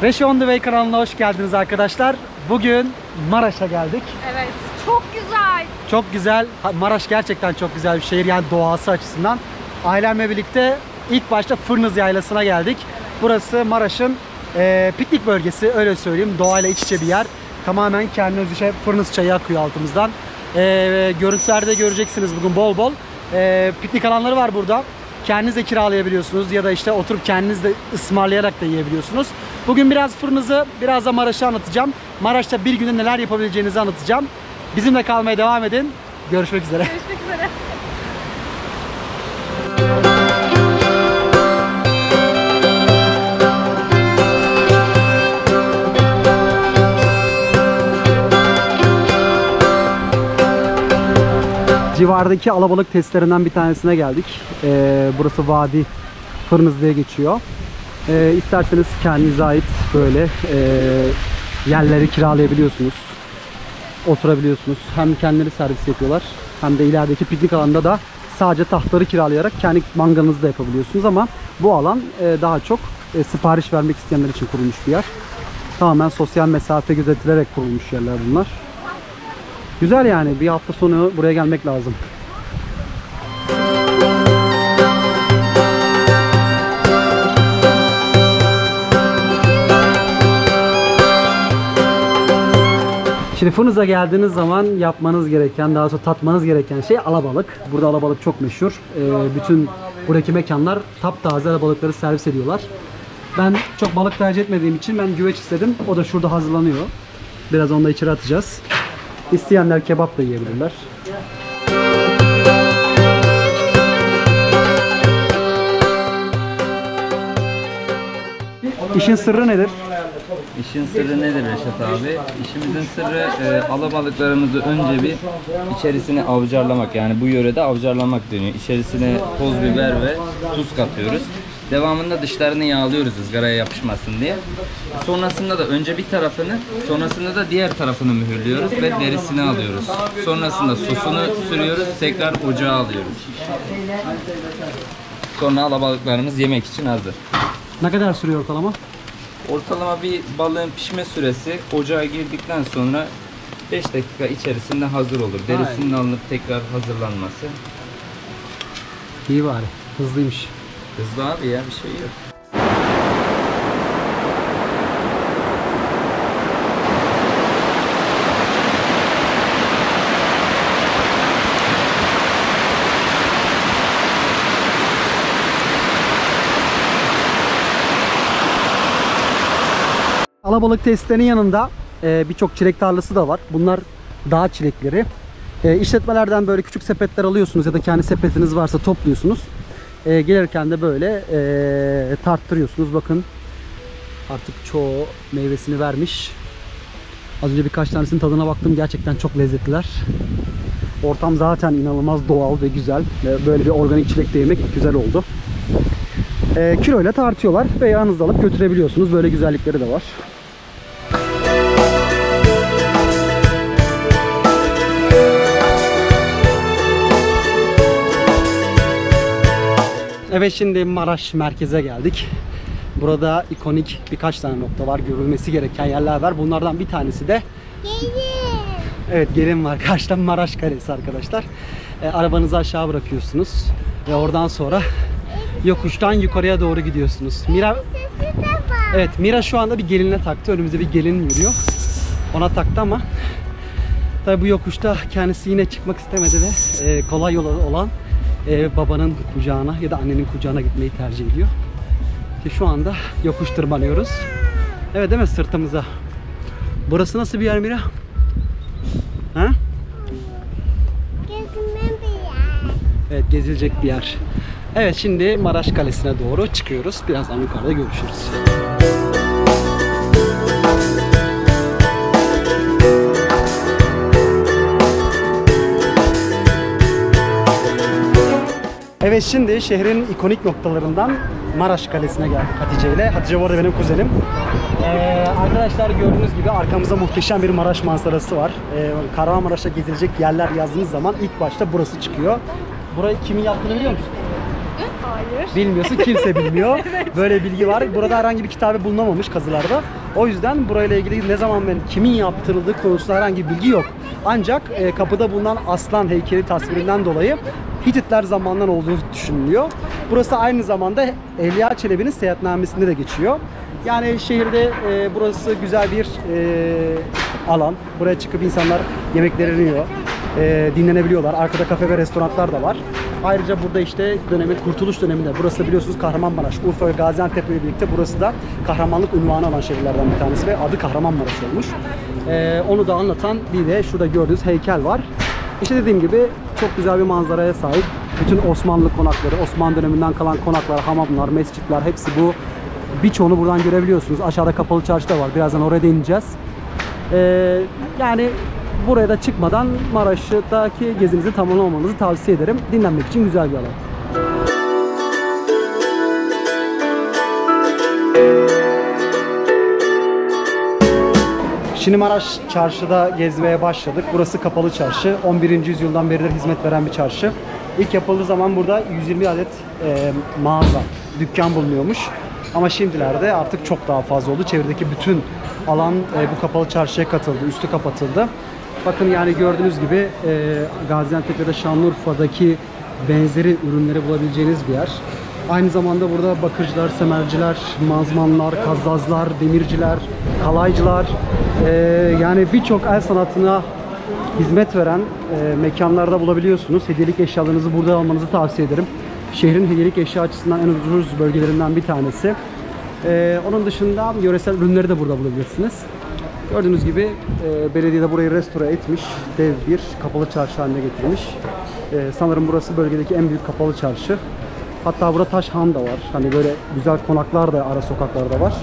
Reşi On The Way kanalına hoş geldiniz arkadaşlar. Bugün Maraş'a geldik. Evet, çok güzel. Çok güzel. Maraş gerçekten çok güzel bir şehir, yani doğası açısından. Ailemle birlikte ilk başta Fırnız Yaylası'na geldik. Burası Maraş'ın piknik bölgesi, öyle söyleyeyim. Doğayla iç içe bir yer. Tamamen kendine özgü Fırnız çayı akıyor altımızdan. Görüntülerde göreceksiniz bugün bol bol. Piknik alanları var burada. Kendiniz de kiralayabiliyorsunuz ya da işte oturup kendiniz de ısmarlayarak da yiyebiliyorsunuz. Bugün biraz Fırnız'ı, biraz da Maraş'ı anlatacağım. Maraş'ta bir günde neler yapabileceğinizi anlatacağım. Bizimle kalmaya devam edin. Görüşmek üzere. Görüşmek üzere. Civardaki alabalık testlerinden bir tanesine geldik. Burası Vadi Fırnız diye geçiyor. İsterseniz kendinize ait böyle yerleri kiralayabiliyorsunuz. Oturabiliyorsunuz. Hem kendileri servis yapıyorlar, hem de ilerideki piknik alanında da sadece tahtları kiralayarak kendi mangalınızı da yapabiliyorsunuz. Ama bu alan daha çok sipariş vermek isteyenler için kurulmuş bir yer. Tamamen sosyal mesafe gözetilerek kurulmuş yerler bunlar. Güzel yani, bir hafta sonu buraya gelmek lazım. Şimdi Fırnız'a geldiğiniz zaman yapmanız gereken, daha sonra tatmanız gereken şey alabalık. Burada alabalık çok meşhur. Bütün buradaki mekanlar taptaze alabalıkları servis ediyorlar. Ben çok balık tercih etmediğim için ben güveç istedim. O da şurada hazırlanıyor. Biraz onu da içeri atacağız. İsteyenler kebap da yiyebilirler. İşin sırrı nedir? İşin sırrı nedir Reşat abi? İşimizin sırrı alabalıklarımızı önce bir içerisine avcarlamak. Yani bu yörede avcarlamak deniyor. İçerisine toz biber ve tuz katıyoruz. Devamında dışlarını yağlıyoruz ızgaraya yapışmasın diye. Sonrasında da önce bir tarafını, sonrasında da diğer tarafını mühürlüyoruz ve derisini alıyoruz. Sonrasında sosunu sürüyoruz, tekrar ocağa alıyoruz. Sonra alabalıklarımız yemek için hazır. Ne kadar sürüyor ortalama? Ortalama bir balığın pişme süresi ocağa girdikten sonra 5 dakika içerisinde hazır olur. Derisinin alınıp tekrar hazırlanması. İyi bari, hızlıymış. Hızlı abi ya, bir şey yok. Alabalık testlerinin yanında birçok çilek tarlası da var. Bunlar dağ çilekleri. İşletmelerden böyle küçük sepetler alıyorsunuz ya da kendi sepetiniz varsa topluyorsunuz. Gelirken de böyle tarttırıyorsunuz. Bakın artık çoğu meyvesini vermiş. Az önce birkaç tanesinin tadına baktım. Gerçekten çok lezzetliler. Ortam zaten inanılmaz doğal ve güzel. Böyle bir organik çilek de yemek güzel oldu. Kiloyla tartıyorlar ve yanınızda alıp götürebiliyorsunuz. Böyle güzellikleri de var. Evet, şimdi Maraş merkeze geldik. Burada ikonik birkaç tane nokta var. Görülmesi gereken yerler var. Bunlardan bir tanesi de gelin. Evet, gelin var. Karşıda Maraş Kalesi arkadaşlar. Arabanızı aşağı bırakıyorsunuz. Ve oradan sonra yokuştan yukarıya doğru gidiyorsunuz. Mira, evet, Mira şu anda bir gelinle taktı. Önümüzde bir gelin yürüyor. Ona taktı ama tabi bu yokuşta kendisi yine çıkmak istemedi ve kolay yol olan babanın kucağına ya da annenin kucağına gitmeyi tercih ediyor. İşte şu anda yokuş tırmanıyoruz. Evet, değil mi, sırtımıza. Burası nasıl bir yer Mira? Ha? Gezme bir yer. Evet, gezilecek bir yer. Evet, şimdi Maraş Kalesi'ne doğru çıkıyoruz. Birazdan yukarıda görüşürüz. Evet, şimdi şehrin ikonik noktalarından Maraş Kalesi'ne geldik Hatice ile. Hatice bu arada benim kuzenim. Arkadaşlar, gördüğünüz gibi arkamızda muhteşem bir Maraş manzarası var. Kahramanmaraş'ta gezilecek yerler yazdığınız zaman ilk başta burası çıkıyor. Burayı kimin yaptığını biliyor musun? Hayır. Bilmiyorsun, kimse bilmiyor. Böyle bilgi var. Burada herhangi bir kitabı bulunamamış kazılarda. O yüzden burayla ilgili ne zaman ve kimin yaptırıldığı konusunda herhangi bir bilgi yok. Ancak kapıda bulunan aslan heykeli tasvirinden dolayı Hititler zamanından olduğu düşünülüyor. Burası aynı zamanda Evliya Çelebi'nin seyahatnamesinde de geçiyor. Yani şehirde burası güzel bir alan. Buraya çıkıp insanlar yemeklerini yiyor. Dinlenebiliyorlar. Arkada kafe ve restoranlar da var. Ayrıca burada işte Kurtuluş döneminde, burası biliyorsunuz Kahramanmaraş, Urfa ve Gaziantep ile birlikte burası da kahramanlık unvanı alan şehirlerden bir tanesi ve adı Kahramanmaraş olmuş. Onu da anlatan bir de şurada gördüğünüz heykel var. İşte dediğim gibi çok güzel bir manzaraya sahip. Bütün Osmanlı konakları, Osmanlı döneminden kalan konaklar, hamamlar, mescitler hepsi bu. Birçoğunu buradan görebiliyorsunuz. Aşağıda Kapalı Çarşı da var. Birazdan oraya değineceğiz. Yani buraya da çıkmadan Maraş'taki gezinizi tamamlamanızı tavsiye ederim. Dinlenmek için güzel bir alan. Şimdi Maraş Çarşı'da gezmeye başladık. Burası Kapalı Çarşı. 11. yüzyıldan beridir hizmet veren bir çarşı. İlk yapıldığı zaman burada 120 adet mağaza, dükkan bulunuyormuş. Ama şimdilerde artık çok daha fazla oldu. Çevredeki bütün alan bu Kapalı Çarşı'ya katıldı, üstü kapatıldı. Bakın yani gördüğünüz gibi Gaziantep ya da Şanlıurfa'daki benzeri ürünleri bulabileceğiniz bir yer. Aynı zamanda burada bakırcılar, semerciler, mazmanlar, kazzazlar, demirciler, kalaycılar yani birçok el sanatına hizmet veren mekanlarda bulabiliyorsunuz. Hediyelik eşyalarınızı burada almanızı tavsiye ederim. Şehrin hediyelik eşya açısından en ucuz bölgelerinden bir tanesi. Onun dışında yöresel ürünleri de burada bulabilirsiniz. Gördüğünüz gibi belediye de burayı restore etmiş. Dev bir kapalı çarşı haline getirmiş. Sanırım burası bölgedeki en büyük kapalı çarşı. Hatta burada taş han da var. Hani böyle güzel konaklar da ara sokaklarda var.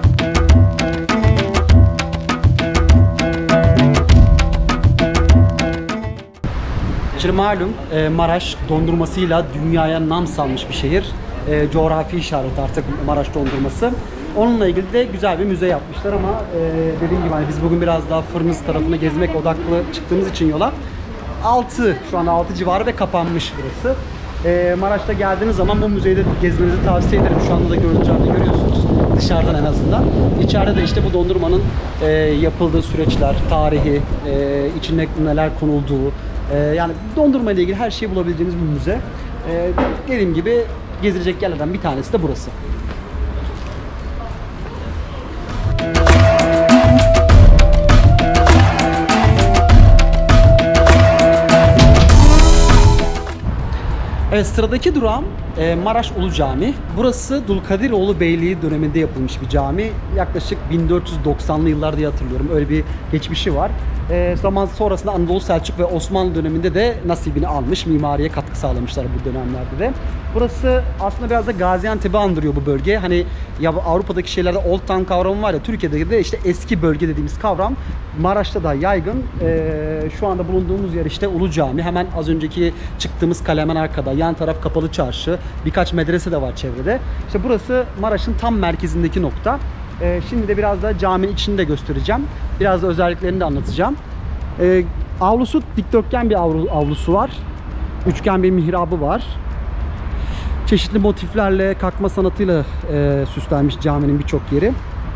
Şimdi malum Maraş dondurmasıyla dünyaya nam salmış bir şehir. Coğrafi işaret artık Maraş dondurması. Onunla ilgili de güzel bir müze yapmışlar ama dediğim gibi hani biz bugün biraz daha Fırınız tarafını gezmek odaklı çıktığımız için yola 6, şu anda 6 civarı ve kapanmış burası. Maraş'ta geldiğiniz zaman bu müzeyi de gezmenizi tavsiye ederim. Şu anda da görüntülerde görüyorsunuz. Dışarıdan en azından. İçeride de işte bu dondurmanın yapıldığı süreçler, tarihi, içinde neler konulduğu, yani dondurma ile ilgili her şeyi bulabileceğiniz bir müze. Dediğim gibi gezilecek yerlerden bir tanesi de burası. Evet, sıradaki durağım Maraş Ulu Cami. Burası Dulkadiroğlu Beyliği döneminde yapılmış bir cami. Yaklaşık 1490'lı yıllar diye hatırlıyorum. Öyle bir geçmişi var. Zaman sonrasında Anadolu Selçuk ve Osmanlı döneminde de nasibini almış. Mimariye katkı sağlamışlar bu dönemlerde de. Burası aslında biraz da Gaziantep'i andırıyor bu bölge. Hani ya Avrupa'daki şeylerde Old Town kavramı var ya, Türkiye'de de işte eski bölge dediğimiz kavram Maraş'ta da yaygın. Şu anda bulunduğumuz yer işte Ulu Cami. Hemen az önceki çıktığımız kale hemen arkada. Yan taraf Kapalı Çarşı. Birkaç medrese de var çevrede. İşte burası Maraş'ın tam merkezindeki nokta. Şimdi de biraz da caminin içini de göstereceğim. Biraz da özelliklerini de anlatacağım. Avlusu dikdörtgen bir avlusu var. Üçgen bir mihrabı var. Çeşitli motiflerle, kakma sanatıyla süslenmiş caminin birçok yeri.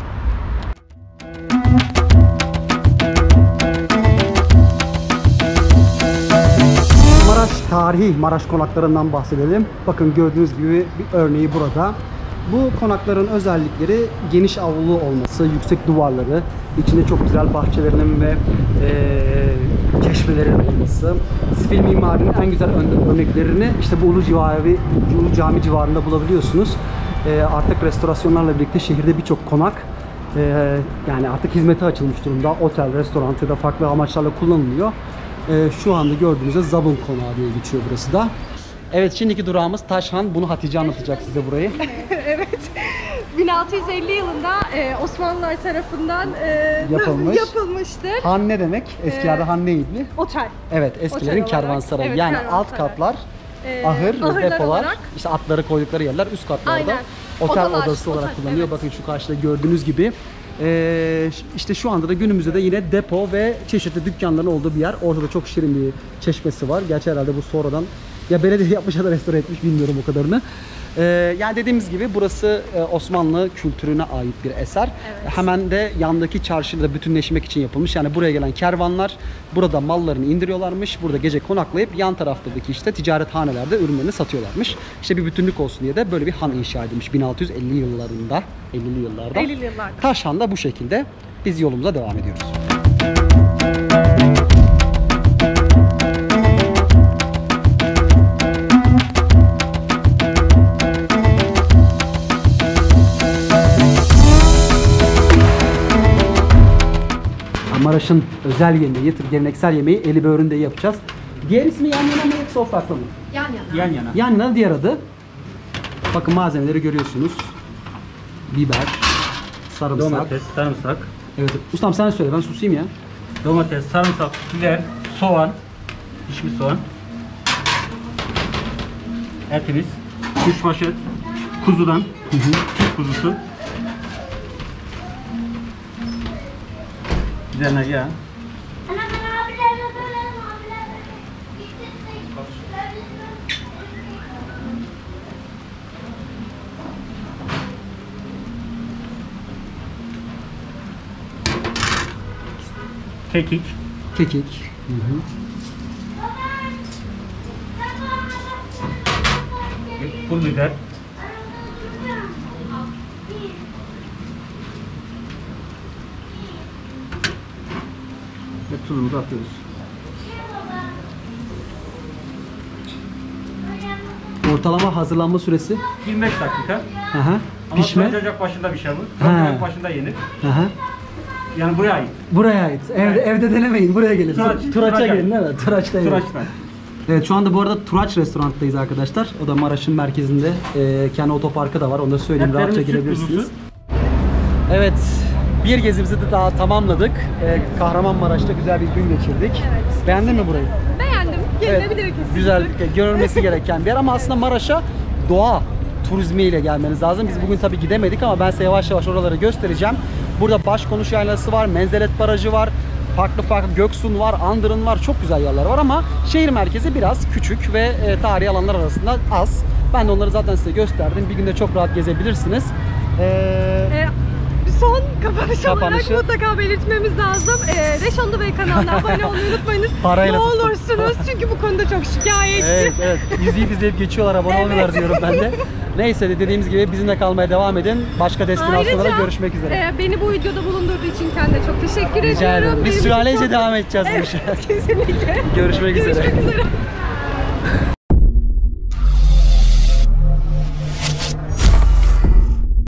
Maraş tarihi, Maraş konaklarından bahsedelim. Bakın gördüğünüz gibi bir örneği burada. Bu konakların özellikleri geniş avlu olması, yüksek duvarları, içinde çok güzel bahçelerinin ve çeşmelerin olması. Sivil mimarinin en güzel örneklerini işte bu Ulu Cami civarında bulabiliyorsunuz. Artık restorasyonlarla birlikte şehirde birçok konak yani artık hizmete açılmış durumda. Otel, restoran ya da farklı amaçlarla kullanılıyor. Şu anda gördüğünüzde Zabun Konağı diye geçiyor burası da. Evet, şimdiki durağımız Taşhan. Bunu Hatice anlatacak size burayı. Evet. 1650 yılında Osmanlılar tarafından yapılmıştır. Han ne demek? Eskilerde han neydi? Otel. Evet, eskilerin Otel kervansarayı. olarak, yani evet, alt katlar ahır, ahırlar depolar, olarak. işte atları koydukları yerler, üst katlarda Aynen. otel Odalar, odası olarak otel, kullanılıyor. evet. Bakın şu karşıda gördüğünüz gibi. İşte şu anda da günümüzde de yine depo ve çeşitli dükkanların olduğu bir yer. Orada da çok şirin bir çeşmesi var. Gerçi herhalde bu sonradan Ya belediye yapmış ya da restore etmiş, bilmiyorum o kadarını. Yani dediğimiz gibi burası Osmanlı kültürüne ait bir eser. Evet. Hemen de yandaki çarşıyla bütünleşmek için yapılmış. Yani buraya gelen kervanlar burada mallarını indiriyorlarmış. Burada gece konaklayıp yan taraftaki işte ticarethanelerde ürünlerini satıyorlarmış. İşte bir bütünlük olsun diye de böyle bir han inşa edilmiş 1650 yıllarında, 50'li yıllarda. 50'li yıllarda. Taşhan da bu şekilde. Biz yolumuza devam ediyoruz. Maraş'ın özel yemeği, geleneksel yemeği eli böğründe yapacağız. Diğer ismi yan yana mı yoksa farklı mı? Yan yana. Yan yana. Yan yana diğer adı. Bakın malzemeleri görüyorsunuz. Biber, sarımsak. Domates, sarımsak. Evet. Ustam sen söyle, ben susayım ya. Domates, sarımsak, biber, soğan, pişmiş soğan. Etimiz, kuşbaşı, kuzudan, süt kuzusu. Üzerine yağ. Kekik, Kekik. pul biber, Ve tuzumuzu atıyoruz. Ortalama hazırlanma süresi. 25 dakika. Aha. Ama Pişme. Ocak başında pişer bu. Ha. Ocak başında yenir. Aha. Yani buraya ait. Buraya ait. Evde denemeyin. Buraya gelin. Turaç'a Turaç'a gelin, değil mi? Turaç'ta yiyin. Turaç'tan. Evet, şu anda bu arada Turaç restoranttayız arkadaşlar. O da Maraş'ın merkezinde. Kendi otoparkı da var. Onu da söyleyeyim. Etlerimiz Rahatça süt girebilirsiniz. kuzusu. Evet. Bir gezimizi de daha tamamladık. Kahramanmaraş'ta güzel bir gün geçirdik. Evet. Beğendin mi burayı? Beğendim. Gelinebilir kesinlikle. Güzel, görülmesi gereken bir yer ama aslında Maraş'a doğa turizmiyle gelmeniz lazım. Biz bugün tabii gidemedik ama ben size yavaş yavaş oraları göstereceğim. Burada Başkonuş Yaylası var, Menzelet Barajı var, farklı Göksun var, Andırın var. Çok güzel yerler var ama şehir merkezi biraz küçük ve tarihi alanlar arasında az. Ben de onları zaten size gösterdim. Bir günde çok rahat gezebilirsiniz. Son kapanış Kapanışı. olarak mutlaka belirtmemiz lazım. Reşonlu Bey kanalına abone olmayı unutmayınız. Parayla ne tuttum. olursunuz çünkü bu konuda çok şikayetçi. Evet. İzleyip geçiyorlar, abone olmuyorlar diyorum ben de. Neyse dediğimiz gibi bizimle kalmaya devam edin. Başka destinasyonlara Ayrıca, görüşmek üzere. beni bu videoda bulundurduğu için kendine çok teşekkür Rica ediyorum. ederim. Biz Benim için sülalece çok- devam edeceğiz bu Evet, işe. kesinlikle. Görüşmek üzere. Görüşmek üzere.